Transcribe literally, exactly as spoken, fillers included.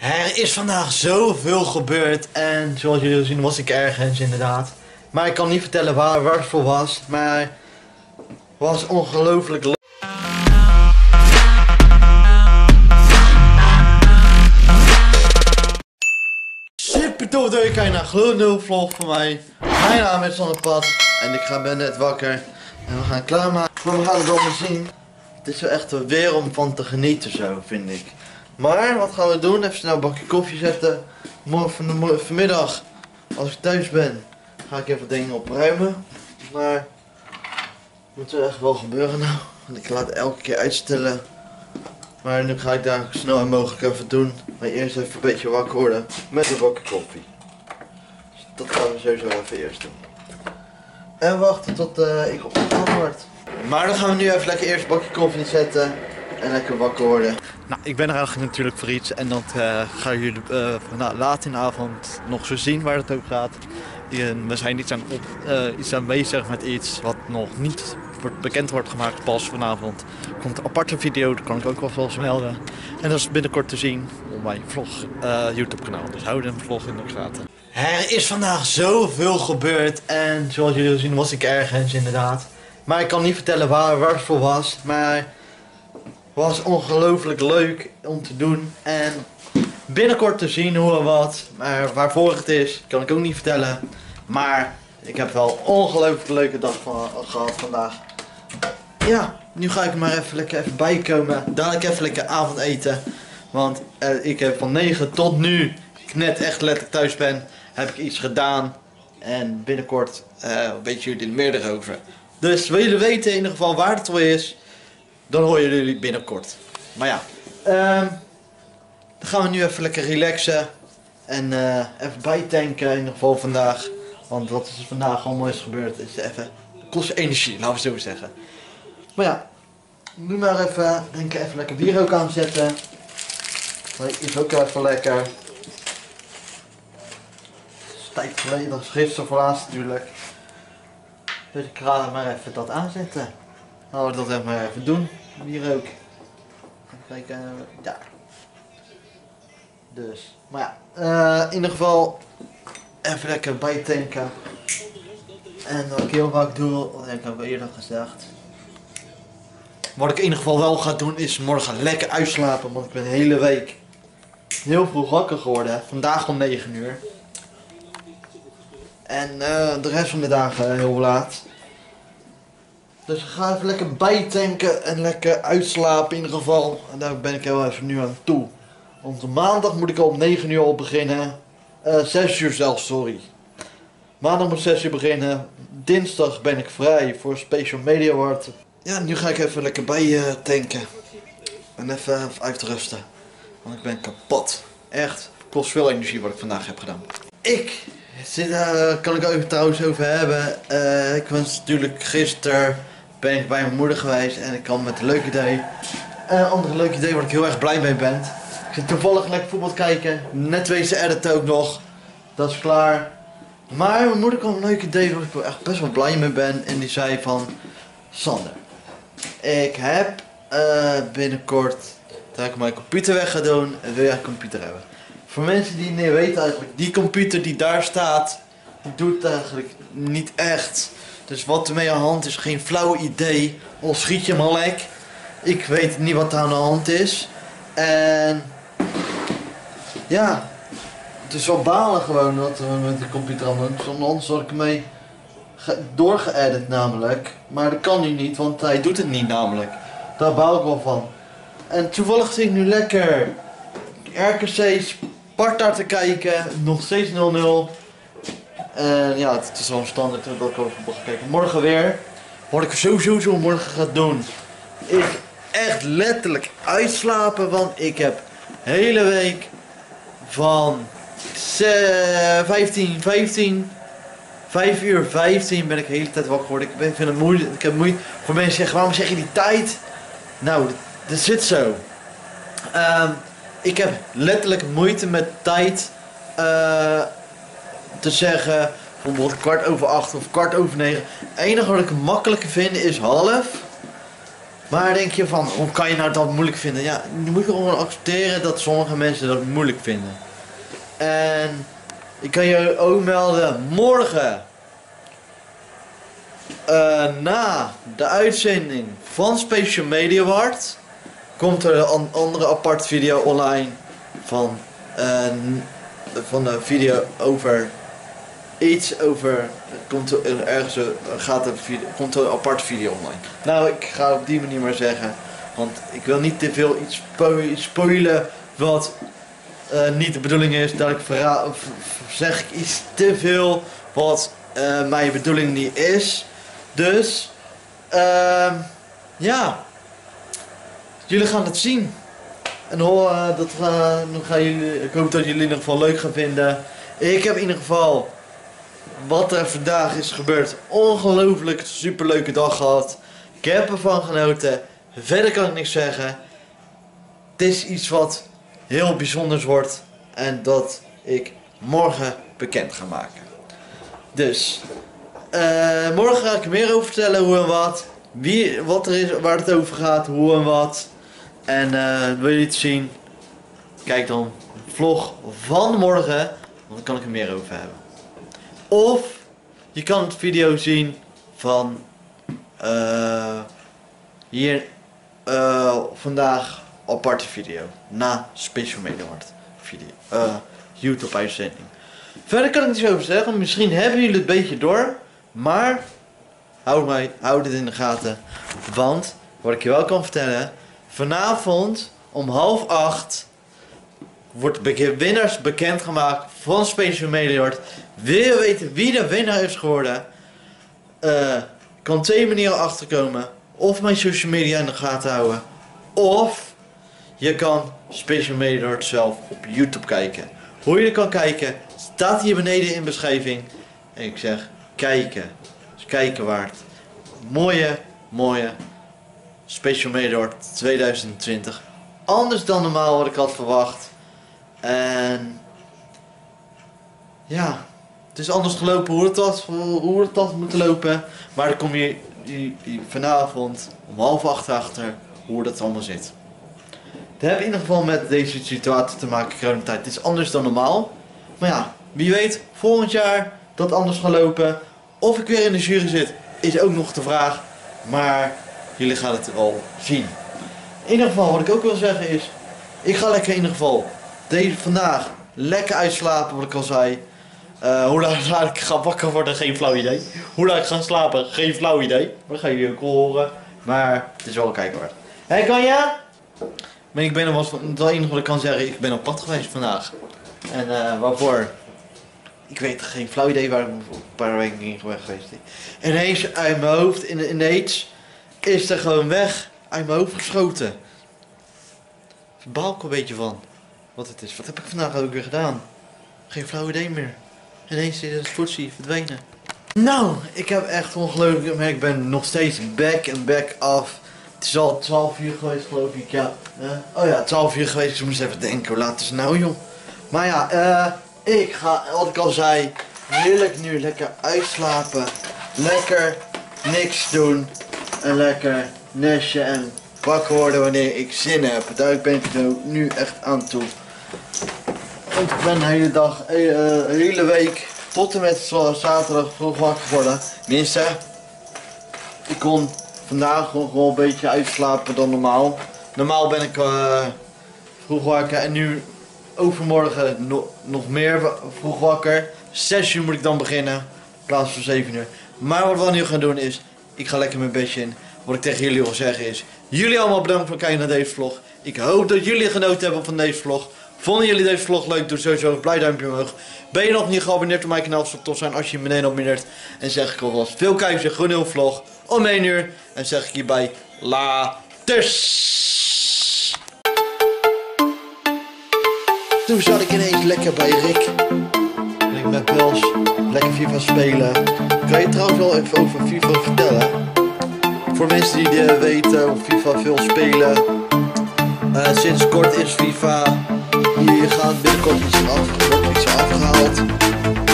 Er is vandaag zoveel gebeurd en zoals jullie zien was ik ergens inderdaad. Maar ik kan niet vertellen waar, waar het voor was, maar het was ongelooflijk leuk. Super tof dat je kijkt naar Glow vlog van mij. Mijn naam is Zonnepad en ik ga ben net wakker en we gaan klaarmaken. Maar we gaan het allemaal zien. Het is wel echt weer om van te genieten zo, vind ik. Maar wat gaan we doen? Even snel een bakje koffie zetten. Morgen vanmiddag, als ik thuis ben, ga ik even dingen opruimen. Maar het moet er echt wel gebeuren nou. Want ik laat het elke keer uitstellen. Maar nu ga ik daar zo snel mogelijk even doen. Maar eerst even een beetje wakker worden met een bakje koffie. Dus dat gaan we sowieso even eerst doen. En wachten tot uh, ik opgestaan word. Maar dan gaan we nu even lekker eerst een bakje koffie zetten. En lekker wakker worden. Nou, ik ben er eigenlijk natuurlijk voor iets. En dat uh, gaan jullie uh, nou, laat in de avond nog zo zien waar het over gaat. We zijn iets aan, op, uh, iets aan bezig met iets wat nog niet wordt, bekend wordt gemaakt. Pas vanavond komt een aparte video, dat kan ik ook wel vast melden. En dat is binnenkort te zien op mijn vlog uh, YouTube kanaal. Dus hou de vlog in de gaten. Er is vandaag zoveel gebeurd. En zoals jullie zien was ik ergens inderdaad. Maar ik kan niet vertellen waar, waar het voor was. Maar was ongelooflijk leuk om te doen en binnenkort te zien hoe en wat. Maar waarvoor het is, kan ik ook niet vertellen. Maar ik heb wel een ongelooflijk leuke dag van, gehad vandaag. Ja, nu ga ik maar even lekker even bijkomen. Dadelijk even lekker avondeten. Want uh, ik heb van negen tot nu, ik net echt letterlijk thuis ben, heb ik iets gedaan. En binnenkort uh, weten jullie er meer erover. Dus wil jullie weten in ieder geval waar het voor is, dan horen jullie binnenkort. Maar ja, um, dan gaan we nu even lekker relaxen. En uh, even bijtanken in ieder geval vandaag. Want wat is er vandaag allemaal is gebeurd, is even, kost energie, laten we zo zeggen. Maar ja, nu maar even, denk ik even lekker bier ook aanzetten. Dat is ook even lekker. Het is tijd geleden, dat is gisteren voor laatst natuurlijk. Dus ik ga maar even dat aanzetten. Laten we dat even maar even doen. Hier ook. Even kijken. Daar. Dus. Maar ja. Uh, in ieder geval. Even lekker bijtanken. En wat ik heel vaak doe. Dat heb ik al eerder gezegd. Wat ik in ieder geval wel ga doen is morgen lekker uitslapen. Want ik ben de hele week heel vroeg wakker geworden. Vandaag om negen uur. En uh, de rest van de dagen heel laat. Dus ik ga even lekker bijtanken en lekker uitslapen in ieder geval. En daar ben ik heel even nu aan toe. Want maandag moet ik al om negen uur al beginnen. Uh, zes uur zelfs, sorry. Maandag moet zes uur beginnen. Dinsdag ben ik vrij voor Special Media Award. Ja, nu ga ik even lekker bijtanken. En even, even uitrusten. Want ik ben kapot. Echt, het kost veel energie wat ik vandaag heb gedaan. Ik, daar kan ik ook trouwens over hebben. Uh, ik was natuurlijk gisteren ben ik bij mijn moeder geweest en ik kwam met een leuk idee. En een ander leuk idee waar ik heel erg blij mee ben. Ik zit toevallig lekker voetbal te kijken. Net wezen editen ook nog. Dat is klaar. Maar mijn moeder kwam met een leuk idee waar ik echt best wel blij mee ben. En die zei van, Sander, ik heb uh, binnenkort dat ik mijn computer weg ga doen en wil jij een computer hebben. Voor mensen die niet weten eigenlijk, die computer die daar staat, die doet eigenlijk niet echt. Dus wat er mee aan de hand is, geen flauw idee. Al schiet je maar lek. Ik weet niet wat er aan de hand is. En ja, het is wel balen gewoon wat we met de computer aan doen. Zonder anders had ik ermee doorgeëdit namelijk. Maar dat kan nu niet, want hij doet het niet namelijk. Daar baal ik wel van. En toevallig zit ik nu lekker R K C Sparta te kijken. Nog steeds nul nul. En ja, het is wel een standaard dat ik over voetbal ga kijken. Morgen weer. Wat ik sowieso zo morgen ga doen, is echt letterlijk uitslapen. Want ik heb de hele week van vijftien, vijftien, vijf uur vijftien ben ik de hele tijd wakker geworden. Ik vind het moeilijk. Ik heb moeite. Voor mensen zeggen, waarom zeg je die tijd? Nou, dat, dat zit zo. Um, ik heb letterlijk moeite met tijd. Uh, te zeggen, bijvoorbeeld kwart over acht of kwart over negen. Het enige wat ik makkelijker vind is half. Maar denk je van, hoe kan je nou dat moeilijk vinden? Ja, je moet gewoon accepteren dat sommige mensen dat moeilijk vinden. En ik kan je ook melden, morgen uh, na de uitzending van Special Media Award komt er een andere aparte video online van, uh, van de video over iets over, komt er ergens een, gaat er video, komt er een aparte video online. Nou, ik ga op die manier maar zeggen, want ik wil niet te veel iets spo spoilen wat uh, niet de bedoeling is. Dat ik verhaal, zeg ik iets te veel wat uh, mijn bedoeling niet is. Dus, uh, ja, jullie gaan het zien. En hoor, uh, dat, uh, dan gaan jullie, ik hoop dat jullie het in ieder geval leuk gaan vinden. Ik heb in ieder geval, wat er vandaag is gebeurd, ongelooflijk superleuke dag gehad. Ik heb ervan genoten. Verder kan ik niks zeggen. Het is iets wat heel bijzonders wordt. En dat ik morgen bekend ga maken. Dus, uh, morgen ga ik er meer over vertellen hoe en wat. Wie, wat er is, waar het over gaat, hoe en wat. En uh, wil je het zien? Kijk dan de vlog van morgen. Want dan kan ik er meer over hebben. Of je kan het video zien van uh, hier uh, vandaag aparte video. Na Special Media Award video. Uh, YouTube uitzending. Verder kan ik niet zo over zeggen. Misschien hebben jullie het een beetje door. Maar houd, mij, houd het in de gaten. Want wat ik je wel kan vertellen. Vanavond om half acht wordt de winnaars bekendgemaakt van Special Media Award. Wil je weten wie de winnaar is geworden? Uh, kan twee manieren achterkomen. Of mijn social media in de gaten houden. Of je kan Special Media Award zelf op YouTube kijken. Hoe je er kan kijken staat hier beneden in de beschrijving. En ik zeg kijken. Dus kijken waard. Mooie, mooie Special Media Award tweeduizend twintig. Anders dan normaal wat ik had verwacht. En ja, het is anders gelopen hoe het had, hoe het had moeten lopen. Maar dan kom je vanavond om half acht achter hoe dat allemaal zit. Het heeft in ieder geval met deze situatie te maken, coronatijd. Het is anders dan normaal. Maar ja, wie weet, volgend jaar dat anders gaat lopen. Of ik weer in de jury zit, is ook nog de vraag. Maar jullie gaan het al zien. In ieder geval, wat ik ook wil zeggen is, ik ga lekker in ieder geval deze vandaag lekker uitslapen, wat ik al zei. Uh, hoe laat ik ga wakker worden, geen flauw idee. Hoe laat ik ga slapen, geen flauw idee. Maar dat gaan jullie ook horen. Maar het is wel kijken waard. Hé, hey, kan je? Maar ik ben er wat, het enige wat ik kan zeggen, ik ben op pad geweest vandaag. En uh, waarvoor? Ik weet geen flauw idee waar ik een paar weken in ben geweest. En ineens uit mijn hoofd, ineens is er gewoon weg uit mijn hoofd geschoten. Verbaal ik een beetje van wat het is. Wat heb ik vandaag ook weer gedaan? Geen flauw idee meer. Ineens is het voetsie verdwenen. Nou, ik heb echt ongelooflijk gemerkt. Ik ben nog steeds back en back af. Het is al twaalf uur geweest, geloof ik. Ja. Uh, oh ja, twaalf uur geweest. Ik moest even denken, hoe laat is het nou, joh? Maar ja, uh, ik ga, wat ik al zei, heerlijk nu lekker uitslapen. Lekker niks doen. En lekker nestje en wakker worden wanneer ik zin heb. Daar ben ik zo nu echt aan toe. Want ik ben de hele dag, uh, de hele week, tot en met zaterdag vroeg wakker geworden. Tenminste, ik kon vandaag gewoon, gewoon een beetje uitslapen dan normaal. Normaal ben ik uh, vroeg wakker en nu overmorgen no nog meer vroeg wakker. zes uur moet ik dan beginnen, in plaats van zeven uur. Maar wat we nu gaan doen is, ik ga lekker mijn bedje in. Wat ik tegen jullie wil zeggen is, jullie allemaal bedankt voor het kijken naar deze vlog. Ik hoop dat jullie genoten hebben van deze vlog. Vonden jullie deze vlog leuk? Doe sowieso een blij duimpje omhoog. Ben je nog niet geabonneerd op mijn kanaal? Zou het tof zijn als je beneden abonneert. En zeg ik alvast veel kijkers, gewoon een vlog om één uur. En zeg ik hierbij laters. Toen zat ik ineens lekker bij Rick. En ik met Pels lekker FIFA spelen. Kan je trouwens wel even over FIFA vertellen? Voor mensen die uh, weten of FIFA veel spelen. Uh, sinds kort is FIFA. Hier gaat binnenkort iets, af, iets afgehaald.